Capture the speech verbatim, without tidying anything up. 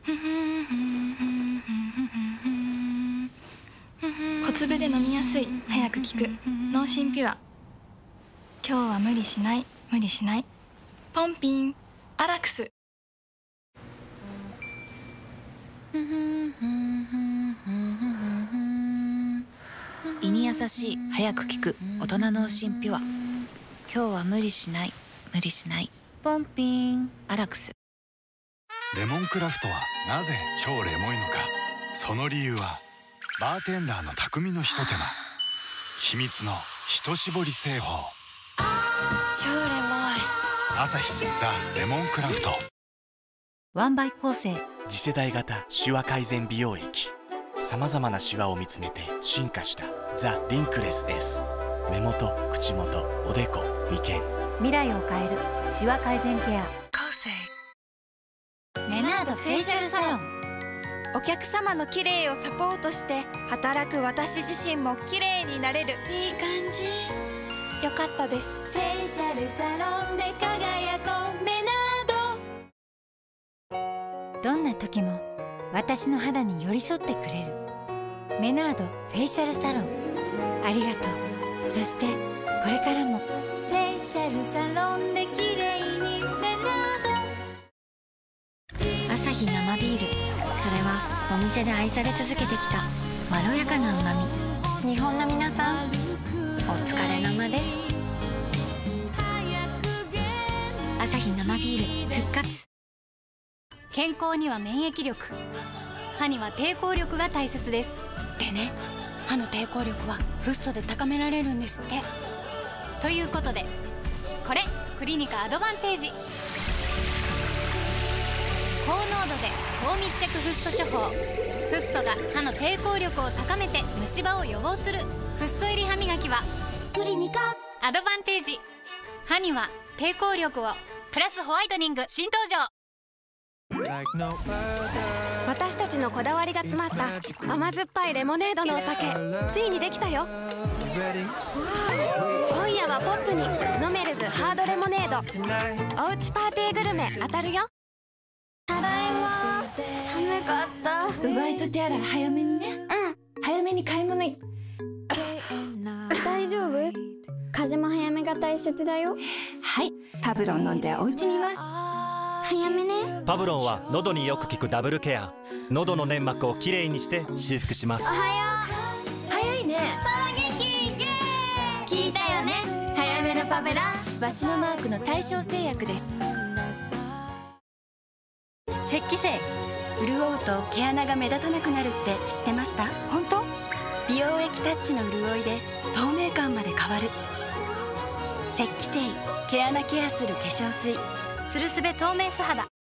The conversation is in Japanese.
小粒で飲みやすい、早く効く脳神ピュア。今日は無理しない、無理しない。ポンピンアラクス。 胃に優しい、早く効く大人脳神ピュア。今日は無理しない、無理しない。ポンピンアラクス。 レモンクラフトはなぜ超レモいのか。その理由はバーテンダーの匠のひと手間、秘密のひと搾り製法。 超レモい。 アサヒザ・レモンクラフト。 ワンバイ構成次世代型シワ改善美容液。さまざまなシワを見つめて進化したザ・リンクレス S。 目元、口元、おでこ、眉間、 未来を変えるシワ改善ケア。 構成メナードフェイシャルサロン。 お客様の綺麗をサポートして働く私自身も綺麗になれる。 いい感じ。よかったです。 フェイシャルサロンで輝こう。メナード。 どんな時も私の肌に寄り添ってくれるメナードフェイシャルサロン。ありがとう。そしてこれからもフェイシャルサロンで綺麗に。メナード。アサヒ生ビール。それはお店で愛され続けてきたまろやかな旨み。日本の皆さん、お疲れ生です。アサヒ生ビール復活。 健康には免疫力、歯には抵抗力が大切です。でね、歯の抵抗力はフッ素で高められるんですって。ということでこれクリニカアドバンテージ。高濃度で高密着フッ素処方。フッ素が歯の抵抗力を高めて虫歯を予防するフッ素入り歯磨きはクリニカアドバンテージ。歯には抵抗力をプラスホワイトニング新登場。 私たちのこだわりが詰まった甘酸っぱいレモネードのお酒、ついにできたよ。今夜はポップにノメルズハードレモネード。おうちパーティーグルメ当たるよ。 ただいま。寒かった。 うがいと手洗い早めにね。うん、早めに買い物い大丈夫？風も早めが大切だよ。 はい、パブロン飲んでお家にいます。 早めね。 パブロンは喉によく効くダブルケア。喉の粘膜をきれいにして修復します。 おはよう。 早いね。 パワゲキイエーイ。聞いたよね。早めのパブロン。 わしのマークの大正製薬です。 雪肌精。潤うと毛穴が目立たなくなるって知ってました？ 本当？ 美容液タッチの潤いで透明感まで変わる。雪肌精、毛穴ケアする化粧水。つるすべ透明素肌。